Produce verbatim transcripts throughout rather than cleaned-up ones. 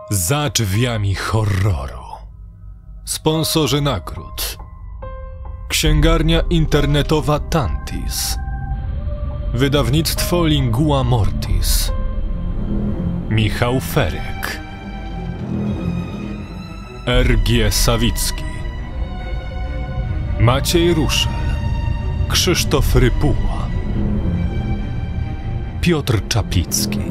Za drzwiami horroru. Sponsorzy nagród: księgarnia internetowa Tantis, wydawnictwo Lingua Mortis, Michał Ferek, R G Sawicki, Maciej Ruszel, Krzysztof Rypuła, Piotr Czaplicki.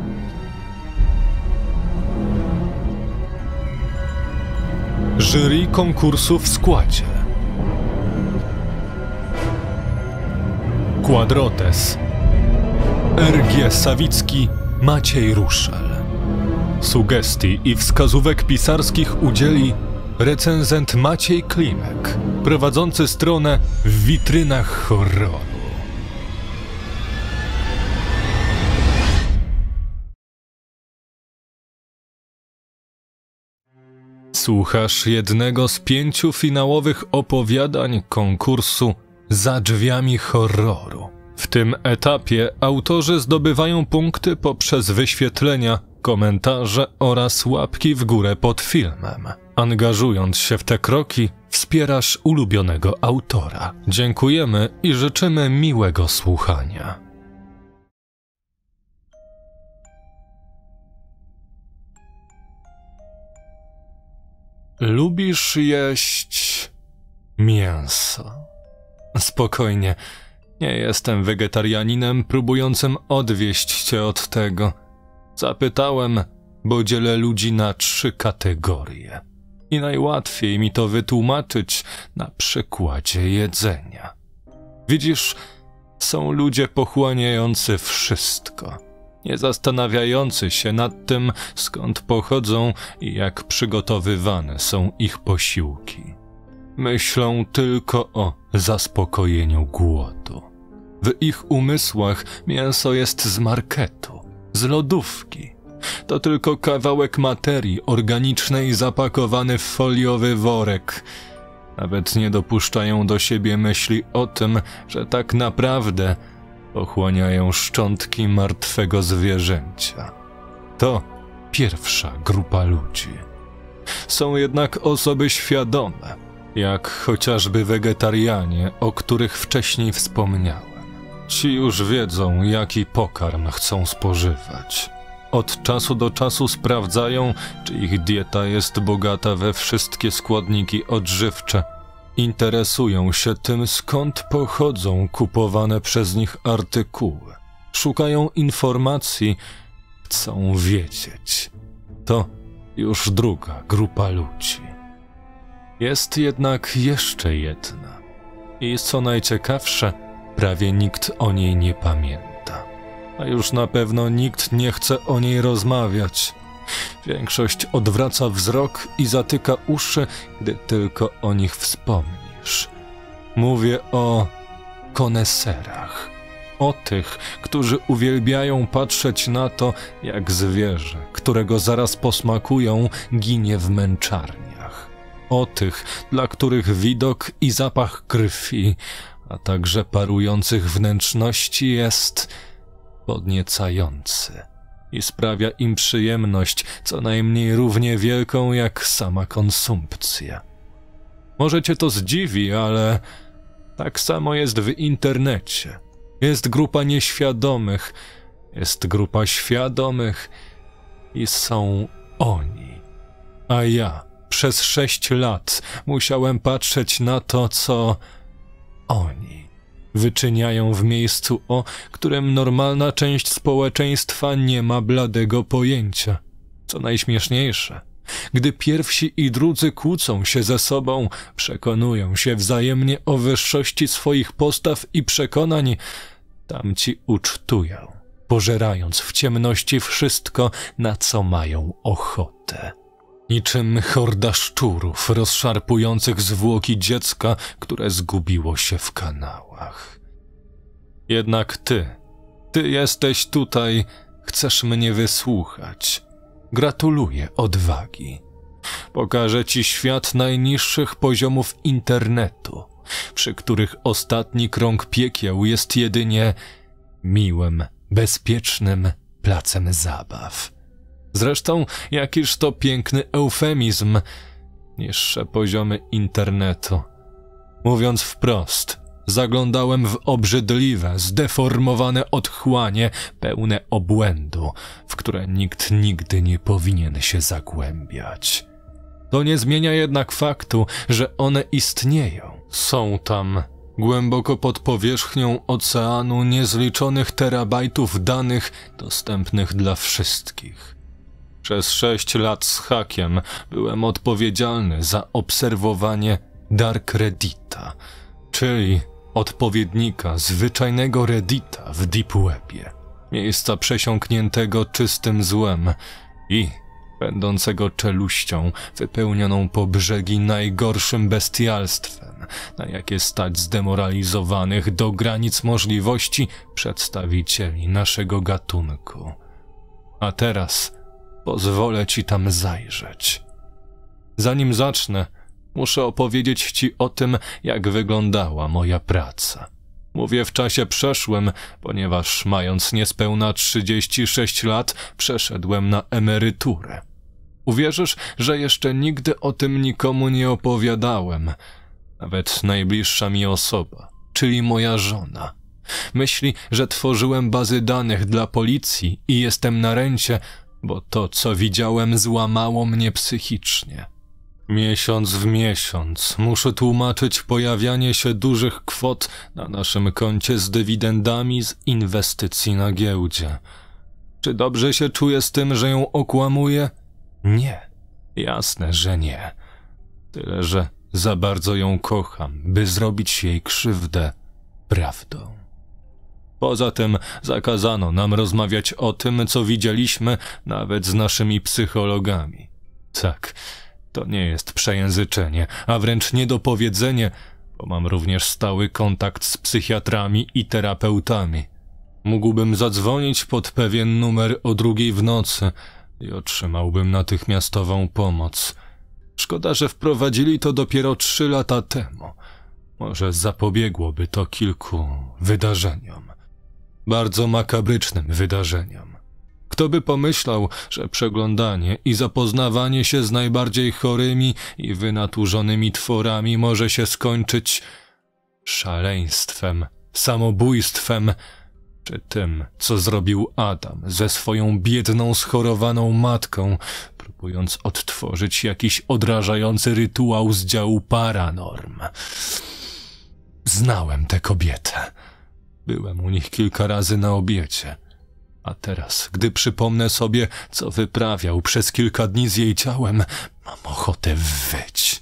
Jury konkursu w składzie: Quadrotes, R G Sawicki, Maciej Ruszel. Sugestii i wskazówek pisarskich udzieli recenzent Maciej Klimek, prowadzący stronę W witrynach horroru. Słuchasz jednego z pięciu finałowych opowiadań konkursu Za drzwiami horroru. W tym etapie autorzy zdobywają punkty poprzez wyświetlenia, komentarze oraz łapki w górę pod filmem. Angażując się w te kroki, wspierasz ulubionego autora. Dziękujemy i życzymy miłego słuchania. Lubisz jeść mięso? Spokojnie, nie jestem wegetarianinem próbującym odwieść cię od tego. Zapytałem, bo dzielę ludzi na trzy kategorie. I najłatwiej mi to wytłumaczyć na przykładzie jedzenia. Widzisz, są ludzie pochłaniający wszystko, nie zastanawiający się nad tym, skąd pochodzą i jak przygotowywane są ich posiłki. Myślą tylko o zaspokojeniu głodu. W ich umysłach mięso jest z marketu, z lodówki. To tylko kawałek materii organicznej zapakowany w foliowy worek. Nawet nie dopuszczają do siebie myśli o tym, że tak naprawdę pochłaniają szczątki martwego zwierzęcia. To pierwsza grupa ludzi. Są jednak osoby świadome, jak chociażby wegetarianie, o których wcześniej wspomniałem. Ci już wiedzą, jaki pokarm chcą spożywać. Od czasu do czasu sprawdzają, czy ich dieta jest bogata we wszystkie składniki odżywcze. Interesują się tym, skąd pochodzą kupowane przez nich artykuły. Szukają informacji, chcą wiedzieć. To już druga grupa ludzi. Jest jednak jeszcze jedna. I co najciekawsze, prawie nikt o niej nie pamięta. A już na pewno nikt nie chce o niej rozmawiać. Większość odwraca wzrok i zatyka uszy, gdy tylko o nich wspomnisz. Mówię o koneserach. O tych, którzy uwielbiają patrzeć na to, jak zwierzę, którego zaraz posmakują, ginie w męczarniach. O tych, dla których widok i zapach krwi, a także parujących wnętrzności jest podniecający i sprawia im przyjemność, co najmniej równie wielką jak sama konsumpcja. Może cię to zdziwi, ale tak samo jest w internecie. Jest grupa nieświadomych, jest grupa świadomych i są oni. A ja przez sześć lat musiałem patrzeć na to, co oni wyczyniają w miejscu, o którym normalna część społeczeństwa nie ma bladego pojęcia. Co najśmieszniejsze, gdy pierwsi i drudzy kłócą się ze sobą, przekonują się wzajemnie o wyższości swoich postaw i przekonań, tamci ucztują, pożerając w ciemności wszystko, na co mają ochotę. Niczym horda szczurów rozszarpujących zwłoki dziecka, które zgubiło się w kanałach. Jednak ty, ty jesteś tutaj, chcesz mnie wysłuchać. Gratuluję odwagi. Pokażę ci świat najniższych poziomów internetu, przy których ostatni krąg piekieł jest jedynie miłym, bezpiecznym placem zabaw. Zresztą jakiż to piękny eufemizm. Niższe poziomy internetu. Mówiąc wprost, zaglądałem w obrzydliwe, zdeformowane otchłanie, pełne obłędu, w które nikt nigdy nie powinien się zagłębiać. To nie zmienia jednak faktu, że one istnieją. Są tam, głęboko pod powierzchnią oceanu, niezliczonych terabajtów danych dostępnych dla wszystkich. Przez sześć lat z hakiem byłem odpowiedzialny za obserwowanie Dark Reddita, czyli odpowiednika zwyczajnego Reddita w Deep Webie, miejsca przesiąkniętego czystym złem i będącego czeluścią wypełnioną po brzegi najgorszym bestialstwem, na jakie stać zdemoralizowanych do granic możliwości przedstawicieli naszego gatunku. A teraz pozwolę ci tam zajrzeć. Zanim zacznę, muszę opowiedzieć ci o tym, jak wyglądała moja praca. Mówię w czasie przeszłym, ponieważ mając niespełna trzydzieści sześć lat, przeszedłem na emeryturę. Uwierzysz, że jeszcze nigdy o tym nikomu nie opowiadałem. Nawet najbliższa mi osoba, czyli moja żona. Myśli, że tworzyłem bazy danych dla policji i jestem na rencie, bo to, co widziałem, złamało mnie psychicznie. Miesiąc w miesiąc muszę tłumaczyć pojawianie się dużych kwot na naszym koncie z dywidendami z inwestycji na giełdzie. Czy dobrze się czuję z tym, że ją okłamuję? Nie. Jasne, że nie. Tyle, że za bardzo ją kocham, by zrobić jej krzywdę prawdą. Poza tym zakazano nam rozmawiać o tym, co widzieliśmy, nawet z naszymi psychologami. Tak, to nie jest przejęzyczenie, a wręcz niedopowiedzenie, bo mam również stały kontakt z psychiatrami i terapeutami. Mógłbym zadzwonić pod pewien numer o drugiej w nocy i otrzymałbym natychmiastową pomoc. Szkoda, że wprowadzili to dopiero trzy lata temu. Może zapobiegłoby to kilku wydarzeniom. Bardzo makabrycznym wydarzeniom. Kto by pomyślał, że przeglądanie i zapoznawanie się z najbardziej chorymi i wynaturzonymi tworami może się skończyć szaleństwem, samobójstwem, czy tym, co zrobił Adam ze swoją biedną, schorowaną matką, próbując odtworzyć jakiś odrażający rytuał z działu Paranorm. Znałem tę kobietę. Byłem u nich kilka razy na obiecie. A teraz, gdy przypomnę sobie, co wyprawiał przez kilka dni z jej ciałem, mam ochotę wyć.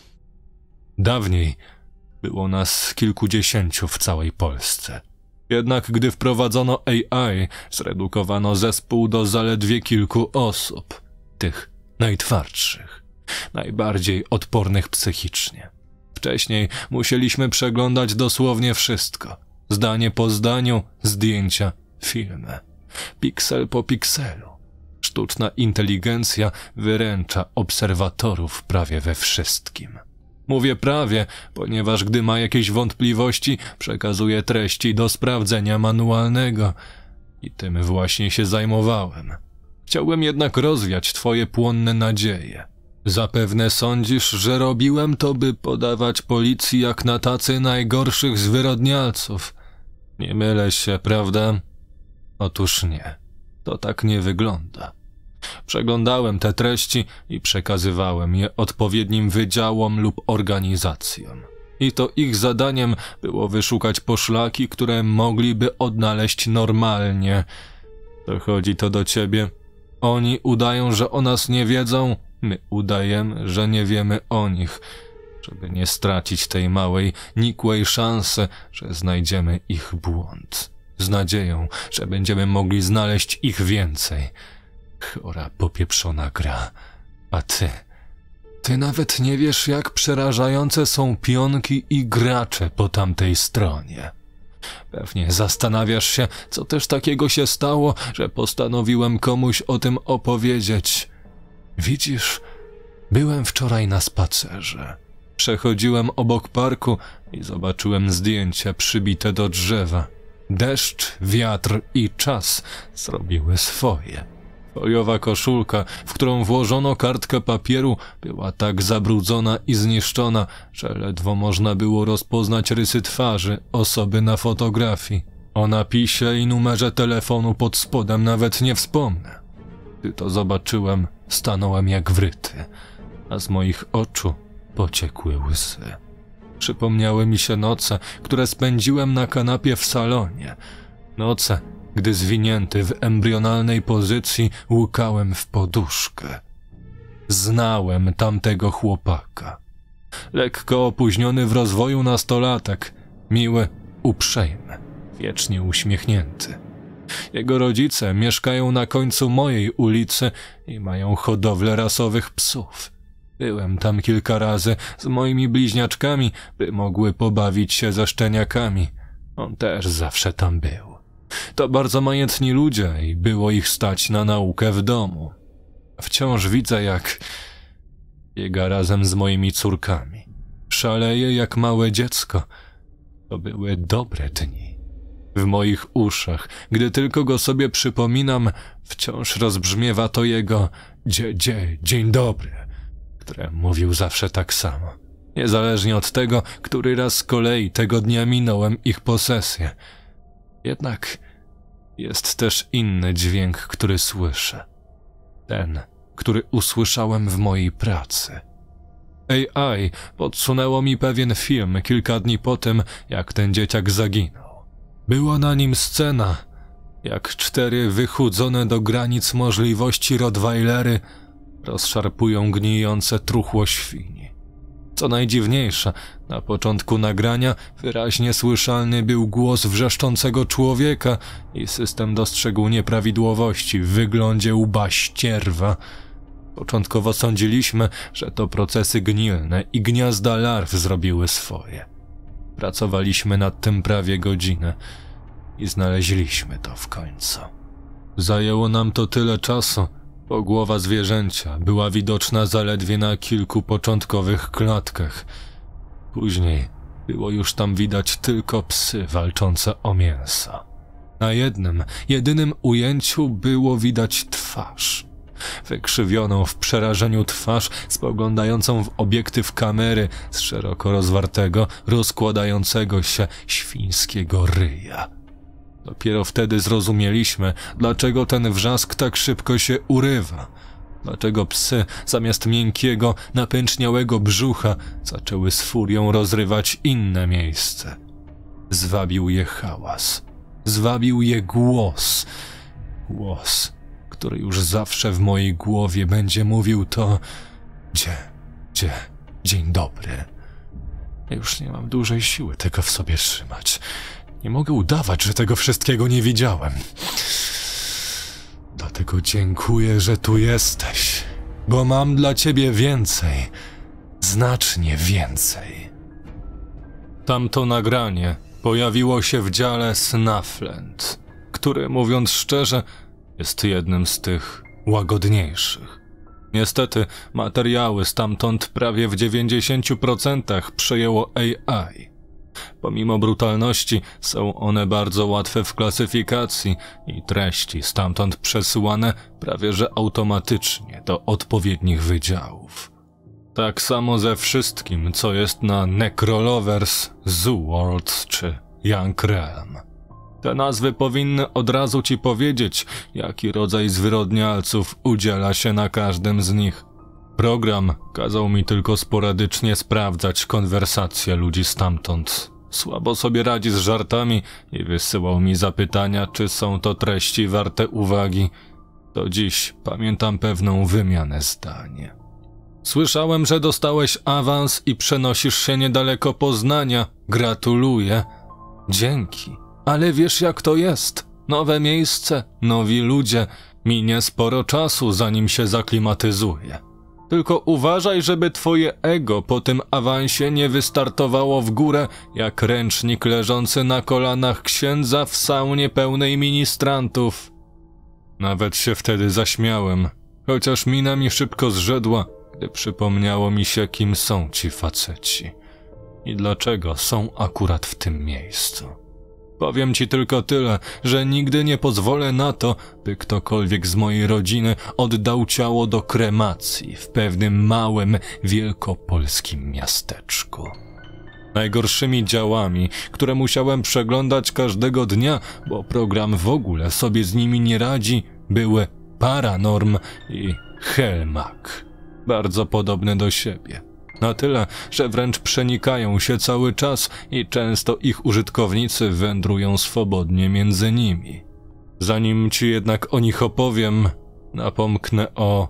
Dawniej było nas kilkudziesięciu w całej Polsce. Jednak gdy wprowadzono A I, zredukowano zespół do zaledwie kilku osób. Tych najtwardszych, najbardziej odpornych psychicznie. Wcześniej musieliśmy przeglądać dosłownie wszystko. Zdanie po zdaniu, zdjęcia, filmy. Piksel po pikselu. Sztuczna inteligencja wyręcza obserwatorów prawie we wszystkim. Mówię prawie, ponieważ gdy ma jakieś wątpliwości, przekazuje treści do sprawdzenia manualnego. I tym właśnie się zajmowałem. Chciałbym jednak rozwiać twoje płonne nadzieje. Zapewne sądzisz, że robiłem to, by podawać policji jak na tacy najgorszych zwyrodnialców. Nie mylę się, prawda? Otóż nie. To tak nie wygląda. Przeglądałem te treści i przekazywałem je odpowiednim wydziałom lub organizacjom. I to ich zadaniem było wyszukać poszlaki, które mogliby odnaleźć normalnie. Dochodzi to do ciebie. Oni udają, że o nas nie wiedzą, my udajemy, że nie wiemy o nich, żeby nie stracić tej małej, nikłej szansy, że znajdziemy ich błąd. Z nadzieją, że będziemy mogli znaleźć ich więcej. Chora, popieprzona gra. A ty... Ty nawet nie wiesz, jak przerażające są pionki i gracze po tamtej stronie. Pewnie zastanawiasz się, co też takiego się stało, że postanowiłem komuś o tym opowiedzieć. Widzisz, byłem wczoraj na spacerze. Przechodziłem obok parku i zobaczyłem zdjęcie przybite do drzewa. Deszcz, wiatr i czas zrobiły swoje. Foliowa koszulka, w którą włożono kartkę papieru, była tak zabrudzona i zniszczona, że ledwo można było rozpoznać rysy twarzy osoby na fotografii. O napisie i numerze telefonu pod spodem nawet nie wspomnę. Gdy to zobaczyłem, stanąłem jak wryty, a z moich oczu pociekły łzy. Przypomniały mi się noce, które spędziłem na kanapie w salonie. Noce, gdy zwinięty w embrionalnej pozycji łukałem w poduszkę. Znałem tamtego chłopaka. Lekko opóźniony w rozwoju nastolatek, miły, uprzejmy, wiecznie uśmiechnięty. Jego rodzice mieszkają na końcu mojej ulicy i mają hodowlę rasowych psów. Byłem tam kilka razy z moimi bliźniaczkami, by mogły pobawić się ze szczeniakami. On też zawsze tam był. To bardzo majętni ludzie i było ich stać na naukę w domu. Wciąż widzę, jak biega razem z moimi córkami. Szaleje jak małe dziecko. To były dobre dni. W moich uszach, gdy tylko go sobie przypominam, wciąż rozbrzmiewa to jego dzie, dzie, dzień dobry, które mówił zawsze tak samo. Niezależnie od tego, który raz z kolei tego dnia minąłem ich posesję. Jednak jest też inny dźwięk, który słyszę. Ten, który usłyszałem w mojej pracy. A I podsunęło mi pewien film kilka dni po tym, jak ten dzieciak zaginął. Była na nim scena, jak cztery wychudzone do granic możliwości rottweilery rozszarpują gnijące truchło świni. Co najdziwniejsze, na początku nagrania wyraźnie słyszalny był głos wrzeszczącego człowieka i system dostrzegł nieprawidłowości w wyglądzie łba ścierwa. Początkowo sądziliśmy, że to procesy gnilne i gniazda larw zrobiły swoje. Pracowaliśmy nad tym prawie godzinę i znaleźliśmy to w końcu. Zajęło nam to tyle czasu, bo głowa zwierzęcia była widoczna zaledwie na kilku początkowych klatkach. Później było już tam widać tylko psy walczące o mięso. Na jednym, jedynym ujęciu było widać twarz. Wykrzywioną w przerażeniu twarz, spoglądającą w obiektyw kamery z szeroko rozwartego, rozkładającego się świńskiego ryja. Dopiero wtedy zrozumieliśmy, dlaczego ten wrzask tak szybko się urywa. Dlaczego psy, zamiast miękkiego, napęczniałego brzucha, zaczęły z furią rozrywać inne miejsce. Zwabił je hałas. Zwabił je głos. Głos, który już zawsze w mojej głowie będzie mówił to dzie, dzie, dzień dobry. Ja już nie mam dużej siły tego w sobie trzymać. Nie mogę udawać, że tego wszystkiego nie widziałem. Dlatego dziękuję, że tu jesteś, bo mam dla ciebie więcej, znacznie więcej. Tamto nagranie pojawiło się w dziale Snuffland, który, mówiąc szczerze, jest jednym z tych łagodniejszych. Niestety materiały stamtąd prawie w dziewięćdziesięciu procentach przejęło A I. Pomimo brutalności są one bardzo łatwe w klasyfikacji i treści stamtąd przesyłane prawie że automatycznie do odpowiednich wydziałów. Tak samo ze wszystkim, co jest na Necrolovers, Zoo World czy Young Realm. Te nazwy powinny od razu ci powiedzieć, jaki rodzaj zwyrodnialców udziela się na każdym z nich. Program kazał mi tylko sporadycznie sprawdzać konwersacje ludzi stamtąd. Słabo sobie radzi z żartami i wysyłał mi zapytania, czy są to treści warte uwagi. Do dziś pamiętam pewną wymianę zdań. Słyszałem, że dostałeś awans i przenosisz się niedaleko Poznania. Gratuluję. Dzięki. Ale wiesz, jak to jest? Nowe miejsce, nowi ludzie. Minie sporo czasu, zanim się zaklimatyzuje. Tylko uważaj, żeby twoje ego po tym awansie nie wystartowało w górę, jak ręcznik leżący na kolanach księdza w saunie pełnej ministrantów. Nawet się wtedy zaśmiałem, chociaż mina mi szybko zrzedła, gdy przypomniało mi się, kim są ci faceci i dlaczego są akurat w tym miejscu. Powiem ci tylko tyle, że nigdy nie pozwolę na to, by ktokolwiek z mojej rodziny oddał ciało do kremacji w pewnym małym, wielkopolskim miasteczku. Najgorszymi działami, które musiałem przeglądać każdego dnia, bo program w ogóle sobie z nimi nie radzi, były Paranorm i Hellmak. Bardzo podobne do siebie. Na tyle, że wręcz przenikają się cały czas i często ich użytkownicy wędrują swobodnie między nimi. Zanim ci jednak o nich opowiem, napomknę o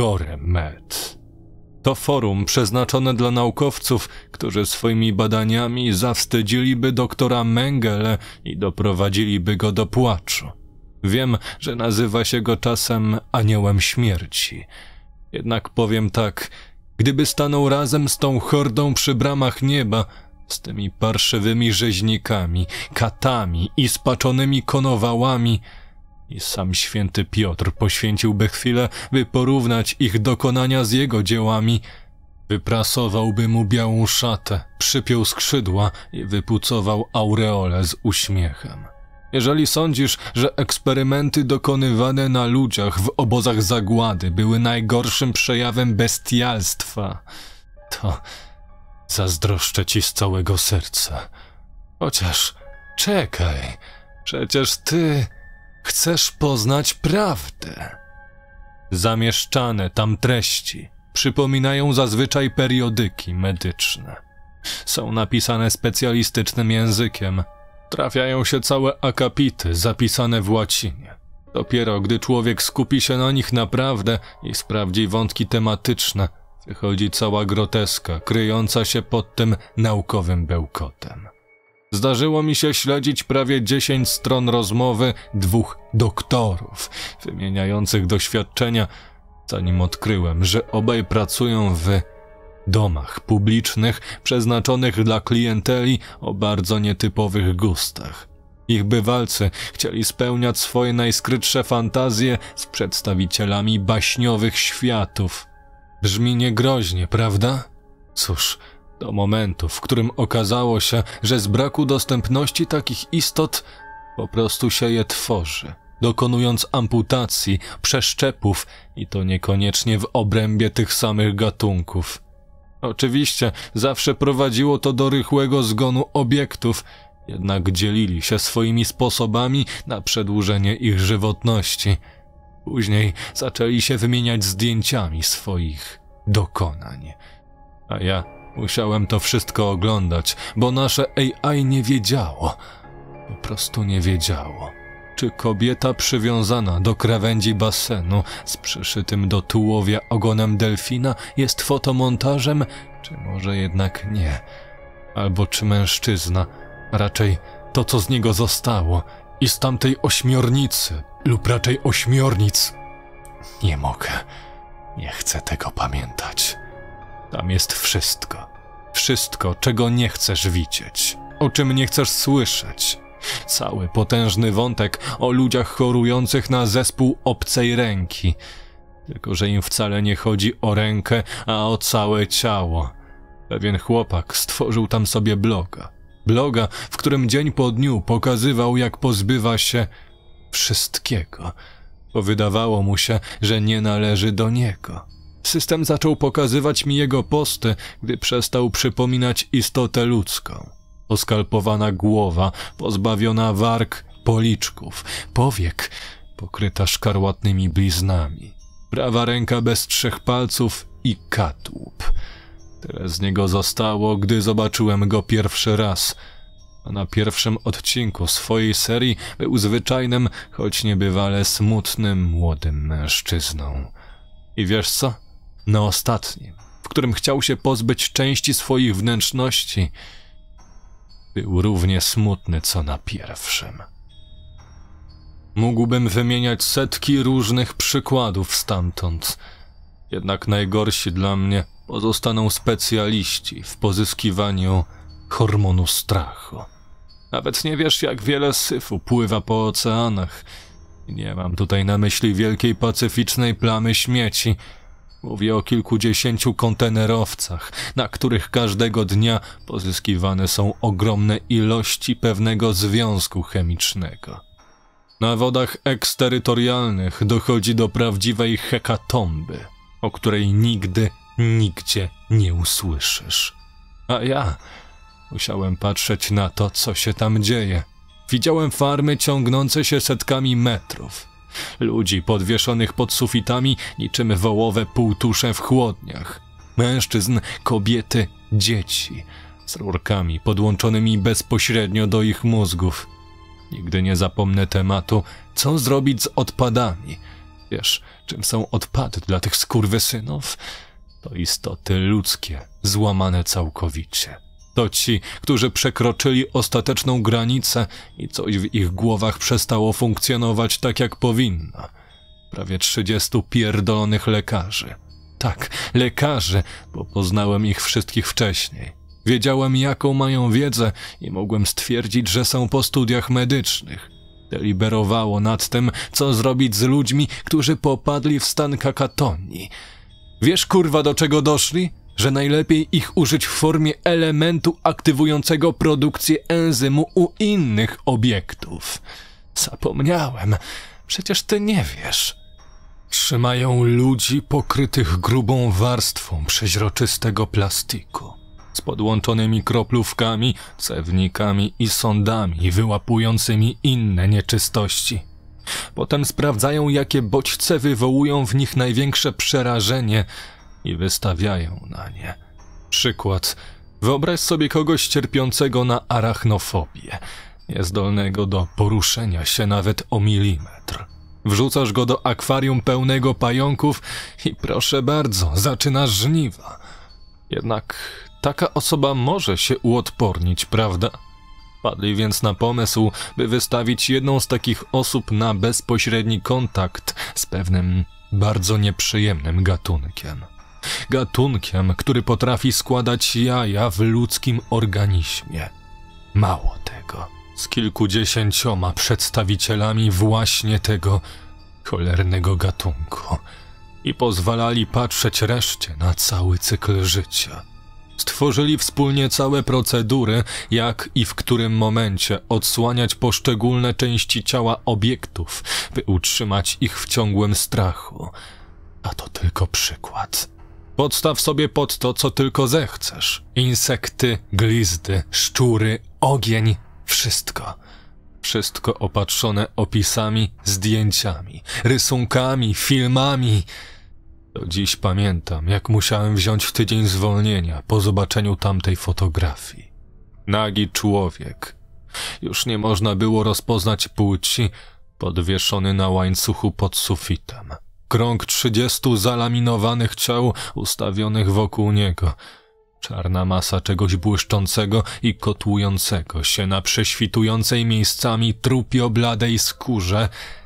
GoreMed. To forum przeznaczone dla naukowców, którzy swoimi badaniami zawstydziliby doktora Mengele i doprowadziliby go do płaczu. Wiem, że nazywa się go czasem Aniołem Śmierci. Jednak powiem tak, gdyby stanął razem z tą hordą przy bramach nieba, z tymi parszywymi rzeźnikami, katami i spaczonymi konowałami, i sam święty Piotr poświęciłby chwilę, by porównać ich dokonania z jego dziełami, wyprasowałby mu białą szatę, przypiął skrzydła i wypucował aureolę z uśmiechem. Jeżeli sądzisz, że eksperymenty dokonywane na ludziach w obozach zagłady były najgorszym przejawem bestialstwa, to zazdroszczę ci z całego serca. Chociaż czekaj, przecież ty chcesz poznać prawdę. Zamieszczane tam treści przypominają zazwyczaj periodyki medyczne. Są napisane specjalistycznym językiem. Trafiają się całe akapity zapisane w łacinie. Dopiero gdy człowiek skupi się na nich naprawdę i sprawdzi wątki tematyczne, wychodzi cała groteska kryjąca się pod tym naukowym bełkotem. Zdarzyło mi się śledzić prawie dziesięć stron rozmowy dwóch doktorów wymieniających doświadczenia, zanim odkryłem, że obaj pracują w domach publicznych przeznaczonych dla klienteli o bardzo nietypowych gustach. Ich bywalcy chcieli spełniać swoje najskrytsze fantazje z przedstawicielami baśniowych światów. Brzmi niegroźnie, prawda? Cóż, do momentu, w którym okazało się, że z braku dostępności takich istot po prostu się je tworzy, dokonując amputacji, przeszczepów i to niekoniecznie w obrębie tych samych gatunków. Oczywiście zawsze prowadziło to do rychłego zgonu obiektów, jednak dzielili się swoimi sposobami na przedłużenie ich żywotności. Później zaczęli się wymieniać zdjęciami swoich dokonań. A ja musiałem to wszystko oglądać, bo nasze A I nie wiedziało, po prostu nie wiedziało, czy kobieta przywiązana do krawędzi basenu z przyszytym do tułowia ogonem delfina jest fotomontażem, czy może jednak nie. Albo czy mężczyzna, a raczej to, co z niego zostało i z tamtej ośmiornicy, lub raczej ośmiornic. Nie mogę, nie chcę tego pamiętać. Tam jest wszystko. Wszystko, czego nie chcesz widzieć, o czym nie chcesz słyszeć. Cały potężny wątek o ludziach chorujących na zespół obcej ręki. Tylko że im wcale nie chodzi o rękę, a o całe ciało. Pewien chłopak stworzył tam sobie bloga. Bloga, w którym dzień po dniu pokazywał, jak pozbywa się wszystkiego, bo wydawało mu się, że nie należy do niego. System zaczął pokazywać mi jego posty, gdy przestał przypominać istotę ludzką. Oskalpowana głowa, pozbawiona warg, policzków, powiek, pokryta szkarłatnymi bliznami. Prawa ręka bez trzech palców i kadłub. Tyle z niego zostało, gdy zobaczyłem go pierwszy raz. A na pierwszym odcinku swojej serii był zwyczajnym, choć niebywale smutnym, młodym mężczyzną. I wiesz co? Na ostatnim, w którym chciał się pozbyć części swoich wnętrzności, był równie smutny, co na pierwszym. Mógłbym wymieniać setki różnych przykładów stamtąd, jednak najgorsi dla mnie pozostaną specjaliści w pozyskiwaniu hormonu strachu. Nawet nie wiesz, jak wiele syfu pływa po oceanach. Nie mam tutaj na myśli wielkiej pacyficznej plamy śmieci, Mówię o kilkudziesięciu kontenerowcach, na których każdego dnia pozyskiwane są ogromne ilości pewnego związku chemicznego. Na wodach eksterytorialnych dochodzi do prawdziwej hekatomby, o której nigdy, nigdzie nie usłyszysz. A ja musiałem patrzeć na to, co się tam dzieje. Widziałem farmy ciągnące się setkami metrów. Ludzi podwieszonych pod sufitami niczym wołowe półtusze w chłodniach. Mężczyzn, kobiety, dzieci z rurkami podłączonymi bezpośrednio do ich mózgów. Nigdy nie zapomnę tematu, co zrobić z odpadami. Wiesz, czym są odpady dla tych skurwysynów? To istoty ludzkie, złamane całkowicie. To ci, którzy przekroczyli ostateczną granicę i coś w ich głowach przestało funkcjonować tak, jak powinno. Prawie trzydziestu pierdolonych lekarzy. Tak, lekarzy, bo poznałem ich wszystkich wcześniej. Wiedziałem, jaką mają wiedzę i mogłem stwierdzić, że są po studiach medycznych. Deliberowało nad tym, co zrobić z ludźmi, którzy popadli w stan kakatonii. Wiesz, kurwa, do czego doszli? Że najlepiej ich użyć w formie elementu aktywującego produkcję enzymu u innych obiektów. Zapomniałem, przecież ty nie wiesz. Trzymają ludzi pokrytych grubą warstwą przeźroczystego plastiku, z podłączonymi kroplówkami, cewnikami i sondami wyłapującymi inne nieczystości. Potem sprawdzają, jakie bodźce wywołują w nich największe przerażenie i wystawiają na nie. Przykład. Wyobraź sobie kogoś cierpiącego na arachnofobię, niezdolnego do poruszenia się nawet o milimetr. Wrzucasz go do akwarium pełnego pająków i proszę bardzo, zaczynasz żniwa. Jednak taka osoba może się uodpornić, prawda? Padli więc na pomysł, by wystawić jedną z takich osób na bezpośredni kontakt z pewnym bardzo nieprzyjemnym gatunkiem. Gatunkiem, który potrafi składać jaja w ludzkim organizmie. Mało tego, z kilkudziesięcioma przedstawicielami właśnie tego cholernego gatunku i pozwalali patrzeć reszcie na cały cykl życia. Stworzyli wspólnie całe procedury, jak i w którym momencie odsłaniać poszczególne części ciała obiektów, by utrzymać ich w ciągłym strachu. A to tylko przykład. Podstaw sobie pod to, co tylko zechcesz. Insekty, glizdy, szczury, ogień, wszystko. Wszystko opatrzone opisami, zdjęciami, rysunkami, filmami. Do dziś pamiętam, jak musiałem wziąć tydzień zwolnienia po zobaczeniu tamtej fotografii. Nagi człowiek. Już nie można było rozpoznać płci, podwieszony na łańcuchu pod sufitem. Krąg trzydziestu zalaminowanych ciał ustawionych wokół niego. Czarna masa czegoś błyszczącego i kotłującego się na prześwitującej miejscami trupio-bladej skórze.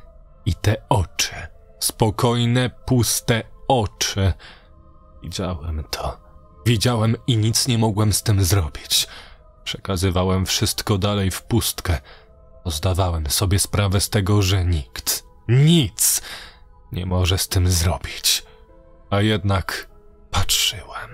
I te oczy. Spokojne, puste oczy. Widziałem to. Widziałem i nic nie mogłem z tym zrobić. Przekazywałem wszystko dalej w pustkę. Zdawałem sobie sprawę z tego, że nikt, nic nie może z tym zrobić. A jednak patrzyłem.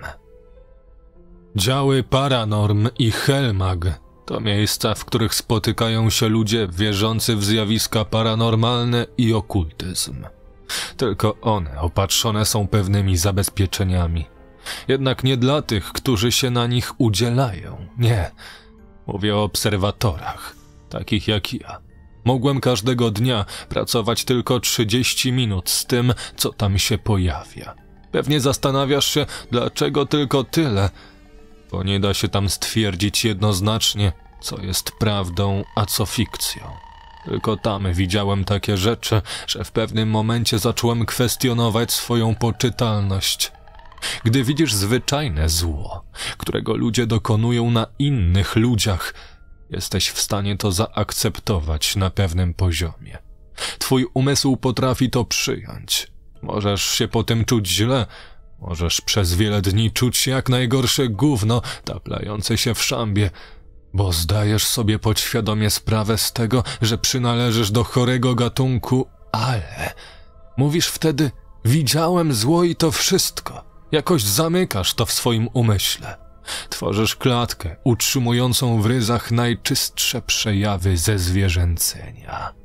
Działy Paranorm i Helmag to miejsca, w których spotykają się ludzie wierzący w zjawiska paranormalne i okultyzm. Tylko one opatrzone są pewnymi zabezpieczeniami. Jednak nie dla tych, którzy się na nich udzielają. Nie. Mówię o obserwatorach, takich jak ja. Mogłem każdego dnia pracować tylko trzydzieści minut z tym, co tam się pojawia. Pewnie zastanawiasz się, dlaczego tylko tyle, bo nie da się tam stwierdzić jednoznacznie, co jest prawdą, a co fikcją. Tylko tam widziałem takie rzeczy, że w pewnym momencie zacząłem kwestionować swoją poczytalność. Gdy widzisz zwyczajne zło, którego ludzie dokonują na innych ludziach, jesteś w stanie to zaakceptować na pewnym poziomie. Twój umysł potrafi to przyjąć. Możesz się po tym czuć źle, możesz przez wiele dni czuć się jak najgorsze gówno taplające się w szambie, bo zdajesz sobie podświadomie sprawę z tego, że przynależysz do chorego gatunku, ale mówisz wtedy Widziałem zło i to wszystko. Jakoś zamykasz to w swoim umyśle. Tworzysz klatkę utrzymującą w ryzach najczystsze przejawy zezwierzęcenia.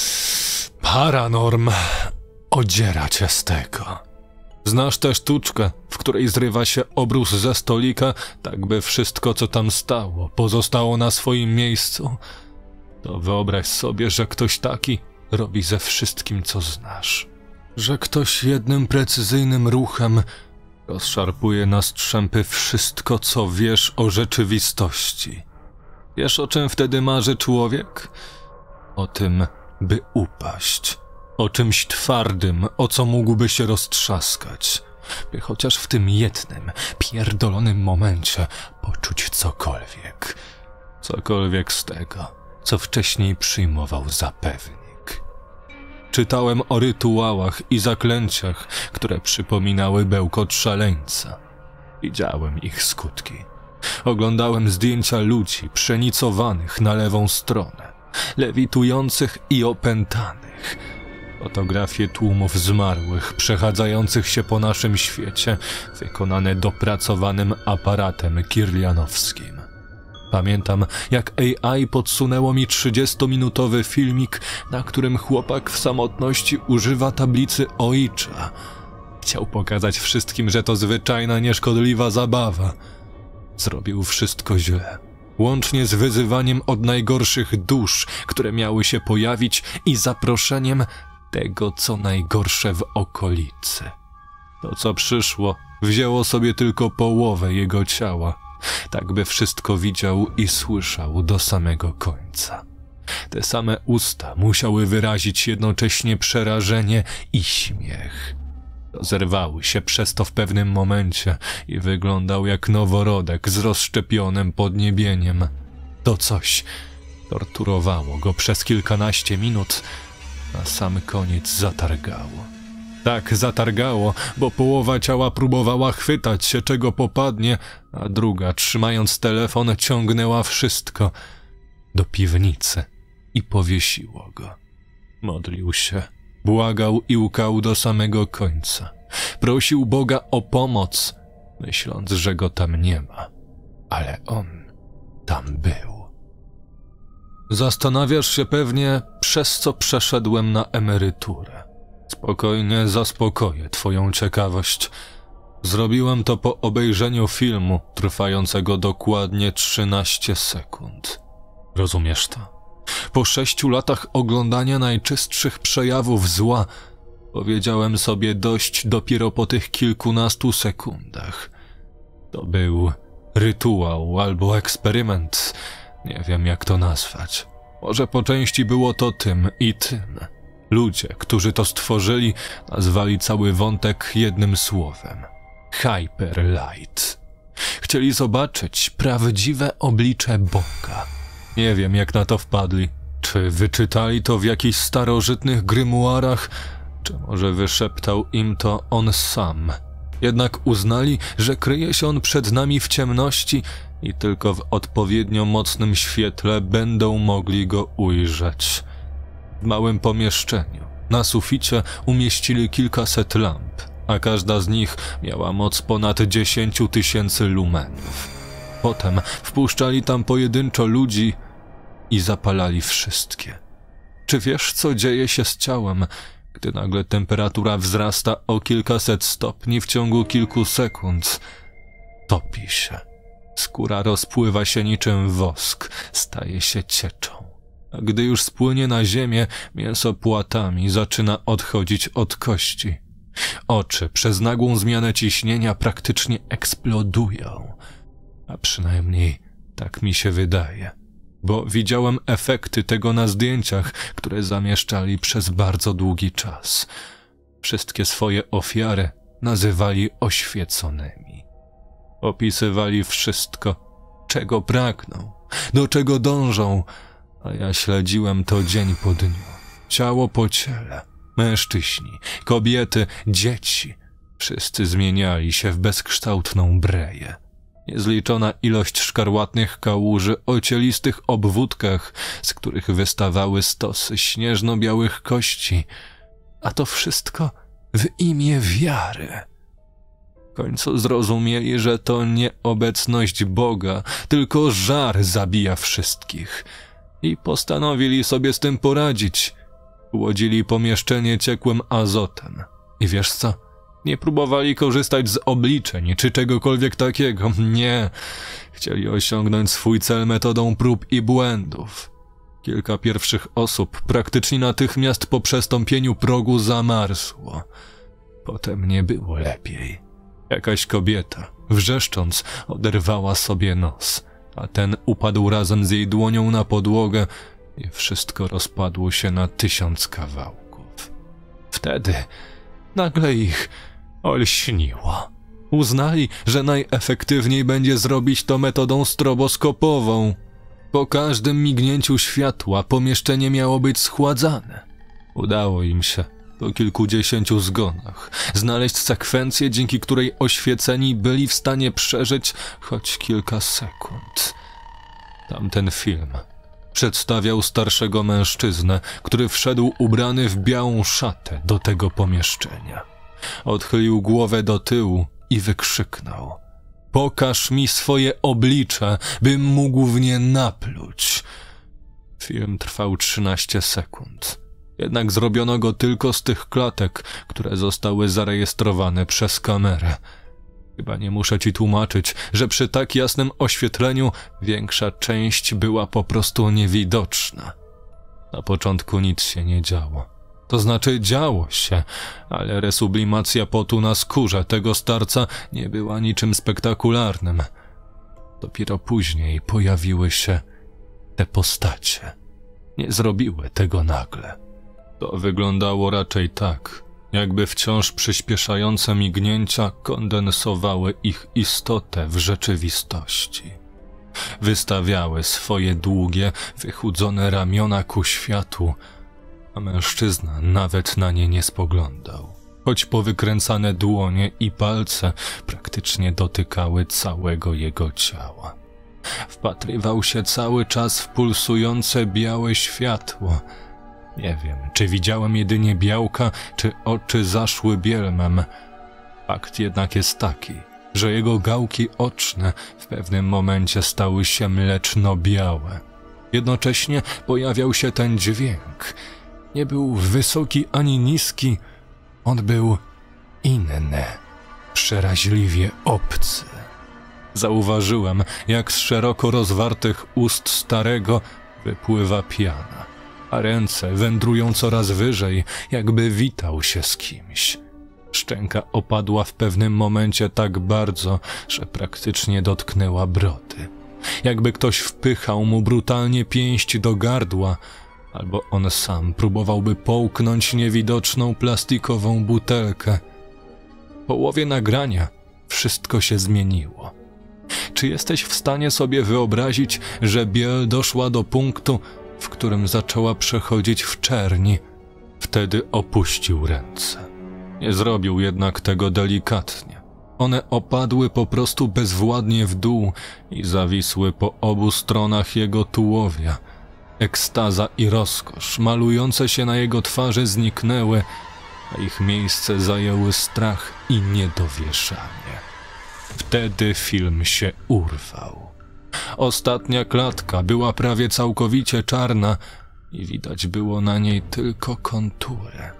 Paranorm odziera cię z tego. Znasz tę sztuczkę, w której zrywa się obrus ze stolika, tak by wszystko, co tam stało, pozostało na swoim miejscu? To wyobraź sobie, że ktoś taki robi ze wszystkim, co znasz. Że ktoś jednym precyzyjnym ruchem rozszarpuje na strzępy wszystko, co wiesz o rzeczywistości. Wiesz, o czym wtedy marzy człowiek? O tym, by upaść. O czymś twardym, o co mógłby się roztrzaskać. By chociaż w tym jednym, pierdolonym momencie poczuć cokolwiek. Cokolwiek z tego, co wcześniej przyjmował za pewnik. Czytałem o rytuałach i zaklęciach, które przypominały bełkot szaleńca. Widziałem ich skutki. Oglądałem zdjęcia ludzi przenicowanych na lewą stronę, lewitujących i opętanych. Fotografie tłumów zmarłych przechadzających się po naszym świecie, wykonane dopracowanym aparatem kirlianowskim. Pamiętam, jak A I podsunęło mi trzydziestominutowy filmik, na którym chłopak w samotności używa tablicy Ouija. Chciał pokazać wszystkim, że to zwyczajna, nieszkodliwa zabawa. Zrobił wszystko źle, łącznie z wyzywaniem od najgorszych dusz, które miały się pojawić, i zaproszeniem tego, co najgorsze w okolicy. To, co przyszło, wzięło sobie tylko połowę jego ciała, tak by wszystko widział i słyszał do samego końca. Te same usta musiały wyrazić jednocześnie przerażenie i śmiech. Rozerwały się przez to w pewnym momencie i wyglądał jak noworodek z rozszczepionym podniebieniem. To coś torturowało go przez kilkanaście minut, a sam koniec zatargało. Tak zatargało, bo połowa ciała próbowała chwytać się, czego popadnie, a druga, trzymając telefon, ciągnęła wszystko do piwnicy i powiesiło go. Modlił się, błagał i łkał do samego końca. Prosił Boga o pomoc, myśląc, że go tam nie ma. Ale on tam był. Zastanawiasz się pewnie, przez co przeszedłem na emeryturę. Spokojnie zaspokoję twoją ciekawość. Zrobiłem to po obejrzeniu filmu trwającego dokładnie trzynaście sekund. Rozumiesz to? Po sześciu latach oglądania najczystszych przejawów zła powiedziałem sobie dość dopiero po tych kilkunastu sekundach. To był rytuał albo eksperyment. Nie wiem, jak to nazwać. Może po części było to tym i tym. Ludzie, którzy to stworzyli, nazwali cały wątek jednym słowem. Hyperlight. Chcieli zobaczyć prawdziwe oblicze Boga. Nie wiem, jak na to wpadli. Czy wyczytali to w jakichś starożytnych grymuarach, czy może wyszeptał im to on sam. Jednak uznali, że kryje się on przed nami w ciemności i tylko w odpowiednio mocnym świetle będą mogli go ujrzeć. W małym pomieszczeniu, na suficie, umieścili kilkaset lamp, a każda z nich miała moc ponad dziesięciu tysięcy lumenów. Potem wpuszczali tam pojedynczo ludzi i zapalali wszystkie. Czy wiesz, co dzieje się z ciałem, gdy nagle temperatura wzrasta o kilkaset stopni w ciągu kilku sekund? Topi się. Skóra rozpływa się niczym wosk, staje się cieczą. A gdy już spłynie na ziemię, mięso płatami zaczyna odchodzić od kości. Oczy przez nagłą zmianę ciśnienia praktycznie eksplodują. A przynajmniej tak mi się wydaje, bo widziałem efekty tego na zdjęciach, które zamieszczali przez bardzo długi czas. Wszystkie swoje ofiary nazywali oświeconymi. Opisywali wszystko, czego pragną, do czego dążą, a ja śledziłem to dzień po dniu, ciało po ciele. Mężczyźni, kobiety, dzieci, wszyscy zmieniali się w bezkształtną breję. Niezliczona ilość szkarłatnych kałuży o cielistych obwódkach, z których wystawały stosy śnieżno-białych kości. A to wszystko w imię wiary. W końcu zrozumieli, że to nie obecność Boga, tylko żar zabija wszystkich. I postanowili sobie z tym poradzić. Łodzili pomieszczenie ciekłym azotem. I wiesz co? Nie próbowali korzystać z obliczeń czy czegokolwiek takiego. Nie. Chcieli osiągnąć swój cel metodą prób i błędów. Kilka pierwszych osób praktycznie natychmiast po przestąpieniu progu zamarzło. Potem nie było lepiej. Jakaś kobieta, wrzeszcząc, oderwała sobie nos, a ten upadł razem z jej dłonią na podłogę i wszystko rozpadło się na tysiąc kawałków. Wtedy nagle ich olśniło. Uznali, że najefektywniej będzie zrobić to metodą stroboskopową. Po każdym mignięciu światła pomieszczenie miało być schładzane. Udało im się po kilkudziesięciu zgonach znaleźć sekwencję, dzięki której oświeceni byli w stanie przeżyć choć kilka sekund. Tamten film przedstawiał starszego mężczyznę, który wszedł ubrany w białą szatę do tego pomieszczenia. Odchylił głowę do tyłu i wykrzyknął: „Pokaż mi swoje oblicze, bym mógł w nie napluć”. Film trwał trzynaście sekund. Jednak zrobiono go tylko z tych klatek, które zostały zarejestrowane przez kamerę. Chyba nie muszę ci tłumaczyć, że przy tak jasnym oświetleniu większa część była po prostu niewidoczna. Na początku nic się nie działo. To znaczy działo się, ale resublimacja potu na skórze tego starca nie była niczym spektakularnym. Dopiero później pojawiły się te postacie. Nie zrobiły tego nagle. To wyglądało raczej tak, jakby wciąż przyspieszające mignięcia kondensowały ich istotę w rzeczywistości. Wystawiały swoje długie, wychudzone ramiona ku światu, a mężczyzna nawet na nie nie spoglądał, choć powykręcane dłonie i palce praktycznie dotykały całego jego ciała. Wpatrywał się cały czas w pulsujące białe światło. Nie wiem, czy widziałem jedynie białka, czy oczy zaszły bielmem. Fakt jednak jest taki, że jego gałki oczne w pewnym momencie stały się mleczno-białe. Jednocześnie pojawiał się ten dźwięk. Nie był wysoki ani niski, on był inny, przeraźliwie obcy. Zauważyłem, jak z szeroko rozwartych ust starego wypływa piana, a ręce wędrują coraz wyżej, jakby witał się z kimś. Szczęka opadła w pewnym momencie tak bardzo, że praktycznie dotknęła brody. Jakby ktoś wpychał mu brutalnie pięść do gardła, albo on sam próbowałby połknąć niewidoczną plastikową butelkę. W połowie nagrania wszystko się zmieniło. Czy jesteś w stanie sobie wyobrazić, że biel doszła do punktu, w którym zaczęła przechodzić w czerni? Wtedy opuścił ręce. Nie zrobił jednak tego delikatnie. One opadły po prostu bezwładnie w dół i zawisły po obu stronach jego tułowia. Ekstaza i rozkosz malujące się na jego twarzy zniknęły, a ich miejsce zajęły strach i niedowierzanie. Wtedy film się urwał. Ostatnia klatka była prawie całkowicie czarna i widać było na niej tylko kontury.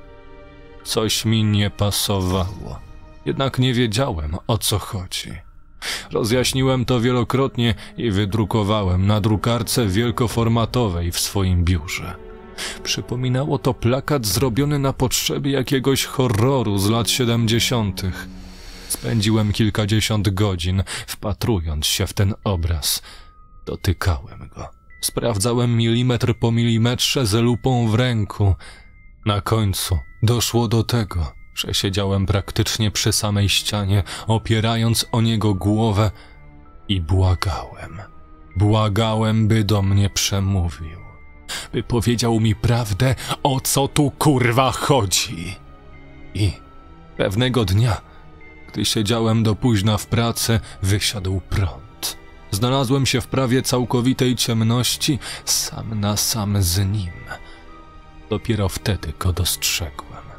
Coś mi nie pasowało, jednak nie wiedziałem, o co chodzi. Rozjaśniłem to wielokrotnie i wydrukowałem na drukarce wielkoformatowej w swoim biurze. Przypominało to plakat zrobiony na potrzeby jakiegoś horroru z lat siedemdziesiątych. Spędziłem kilkadziesiąt godzin, wpatrując się w ten obraz. Dotykałem go. Sprawdzałem milimetr po milimetrze z lupą w ręku. Na końcu doszło do tego, że siedziałem praktycznie przy samej ścianie, opierając o niego głowę i błagałem. Błagałem, by do mnie przemówił. By powiedział mi prawdę, o co tu kurwa chodzi. I pewnego dnia, gdy siedziałem do późna w pracy, wysiadł prąd. Znalazłem się w prawie całkowitej ciemności, sam na sam z nim. Dopiero wtedy go dostrzegłem.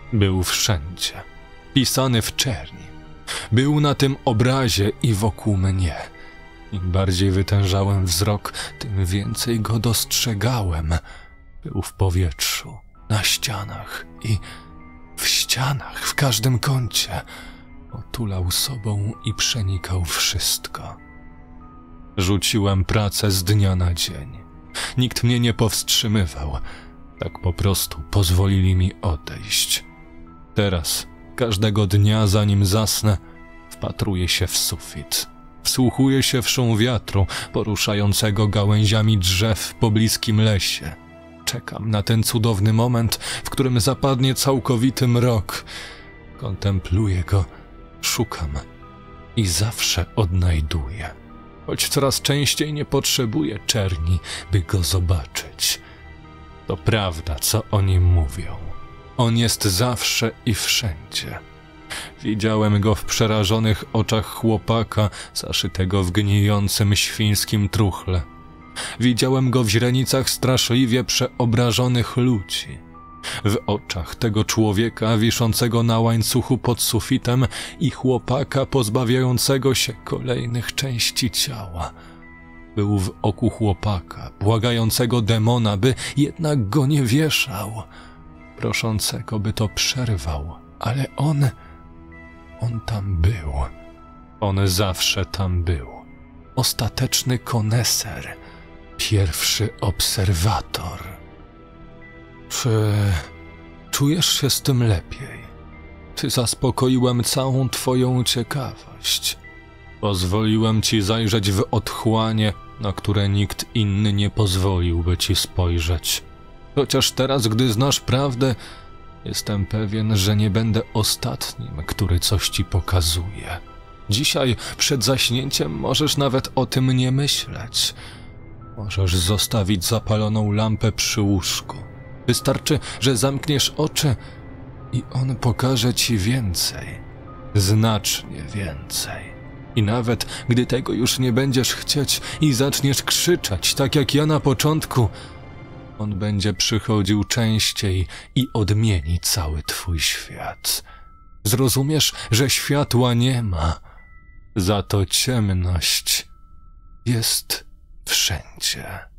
Był wszędzie, pisany w czerni. Był na tym obrazie i wokół mnie. Im bardziej wytężałem wzrok, tym więcej go dostrzegałem. Był w powietrzu, na ścianach i w ścianach, w każdym kącie. Otulał sobą i przenikał wszystko. Rzuciłem pracę z dnia na dzień. Nikt mnie nie powstrzymywał. Tak po prostu pozwolili mi odejść. Teraz, każdego dnia zanim zasnę, wpatruję się w sufit. Wsłuchuję się w szum wiatru poruszającego gałęziami drzew w pobliskim lesie. Czekam na ten cudowny moment, w którym zapadnie całkowity mrok. Kontempluję go, szukam i zawsze odnajduję. Choć coraz częściej nie potrzebuję czerni, by go zobaczyć. To prawda, co o nim mówią. On jest zawsze i wszędzie. Widziałem go w przerażonych oczach chłopaka zaszytego w gnijącym świńskim truchle. Widziałem go w źrenicach straszliwie przeobrażonych ludzi. W oczach tego człowieka wiszącego na łańcuchu pod sufitem i chłopaka pozbawiającego się kolejnych części ciała. Był w oku chłopaka, błagającego demona, by jednak go nie wieszał, proszącego, by to przerwał, ale on, on tam był. On zawsze tam był. Ostateczny koneser, pierwszy obserwator. Czy czujesz się z tym lepiej? Czy zaspokoiłem całą twoją ciekawość? Pozwoliłem ci zajrzeć w otchłanie, na które nikt inny nie pozwoliłby ci spojrzeć. Chociaż teraz, gdy znasz prawdę, jestem pewien, że nie będę ostatnim, który coś ci pokazuje. Dzisiaj, przed zaśnięciem, możesz nawet o tym nie myśleć. Możesz zostawić zapaloną lampę przy łóżku. Wystarczy, że zamkniesz oczy i on pokaże ci więcej. Znacznie więcej. I nawet gdy tego już nie będziesz chcieć i zaczniesz krzyczeć, tak jak ja na początku, on będzie przychodził częściej i odmieni cały twój świat. Zrozumiesz, że światła nie ma, za to ciemność jest wszędzie.